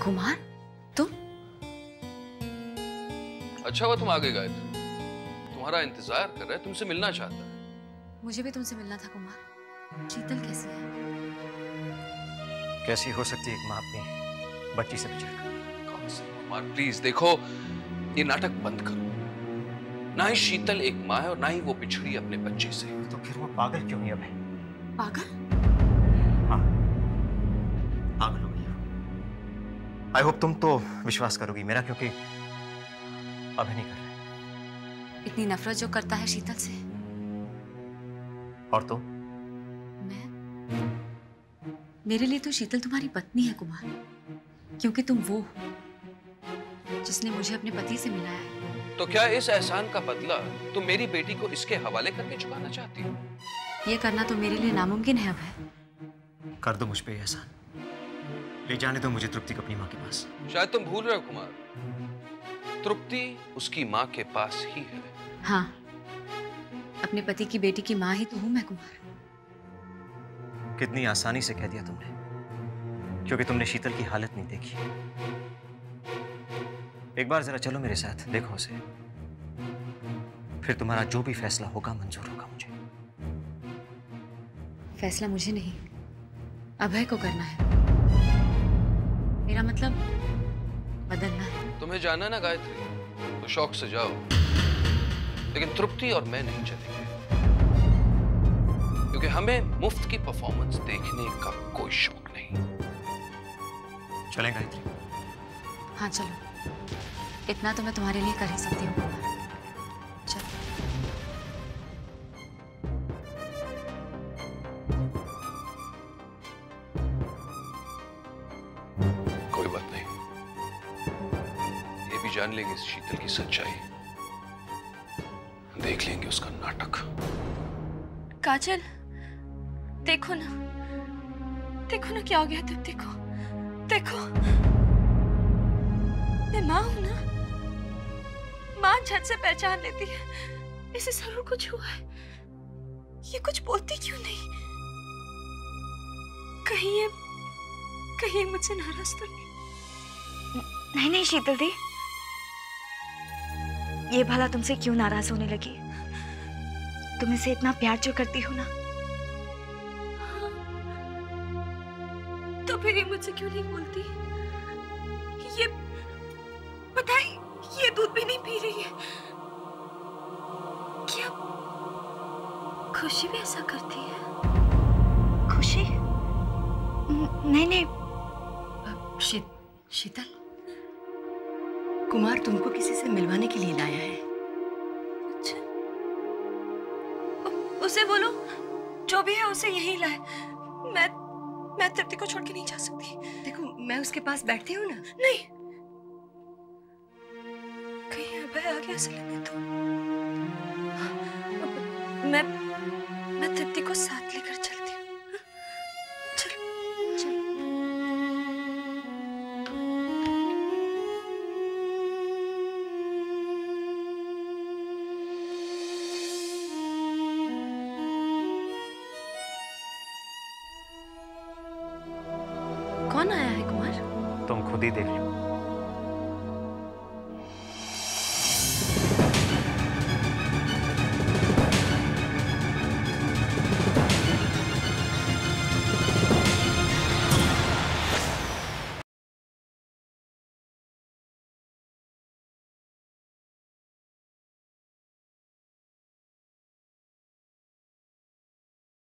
कुमार, तुम? अच्छा हुआ तुम आ गए गायत्री, तुम्हारा इंतजार कर रहा है, तुमसे मिलना चाहता है। मुझे भी तुमसे मिलना था कुमार। शीतल कैसी है? कैसी हो सकती है एक माँ अपनी बच्ची से बिछड़कर? कुमार प्लीज देखो, ये नाटक बंद करो। ना ही शीतल एक माँ है और ना ही वो बिछड़ी अपने बच्चे से। तो फिर वो पागल क्यों नहीं है? पागल? हाँ, पागल हो गई। आई होप तुम तो विश्वास करोगी मेरा, क्योंकि अभी नहीं कर रहा। इतनी नफरत जो करता है शीतल से। और तो मैं? मेरे लिए तो शीतल तुम्हारी पत्नी है कुमार, क्योंकि तुम वो हो जिसने मुझे अपने पति से मिलाया है। तो क्या इस एहसान का बदला तुम मेरी बेटी को इसके हवाले करके चुकाना चाहती हो? ये करना तो मेरे लिए नामुमकिन है अभय। कर दो मुझ पे एहसान, ले जाने दो मुझे तृप्ति को अपनी माँ के पास। शायद तुम भूल रहे हो कुमार, तृप्ति उसकी माँ के पास ही है। हाँ, अपने पति की बेटी की माँ ही तो हूं मैं कुमार। कितनी आसानी से कह दिया तुमने, क्योंकि तुमने शीतल की हालत नहीं देखी। एक बार जरा चलो मेरे साथ, देखो उसे, फिर तुम्हारा जो भी फैसला होगा मंजूर होगा मुझे। फैसला मुझे नहीं, अभय को करना है। मेरा मतलब बदलना है। तुम्हें जाना ना गायत्री, तो शौक से जाओ, लेकिन तृप्ति और मैं नहीं चलेंगे, क्योंकि हमें मुफ्त की परफॉर्मेंस देखने का कोई शौक नहीं। चलें गायत्री? हाँ चलो, इतना तो मैं तुम्हारे लिए कर ही सकती हूँ कुमार। चलो। कोई बात नहीं, ये भी जान लेंगे शीतल की सच्चाई, देख लेंगे उसका नाटक। काजल, देखो ना क्या हो गया तृप्ति को। देखो, मैं माँ हूं ना, माँ झट से पहचान लेती है। इसे जरूर कुछ हुआ है, ये कुछ बोलती क्यों नहीं? कहीं ये मुझसे नाराज तो नहीं? नहीं शीतल दी, ये भला तुमसे क्यों नाराज होने लगी? तुम इसे इतना प्यार जो करती हो ना। तो फिर ये मुझसे क्यों नहीं बोलती? ये बताए, ये दूध भी नहीं पी रही है। क्या खुशी भी ऐसा करती है? खुशी? नहीं। शीतल, कुमार तुमको किसी से मिलवाने के लिए लाया है। अच्छा, उसे बोलो जो भी है उसे यहीं लाए। मैं तृप्ति को छोड़ के नहीं जा सकती। देखो, मैं उसके पास बैठती हूँ ना। नहीं, कहीं अभय आ गया ऐसा लगे तो। मैं तृप्ति को साथ लेकर चलती हूँ। चल। कौन आया है कुमार? तुम खुद ही देख लो।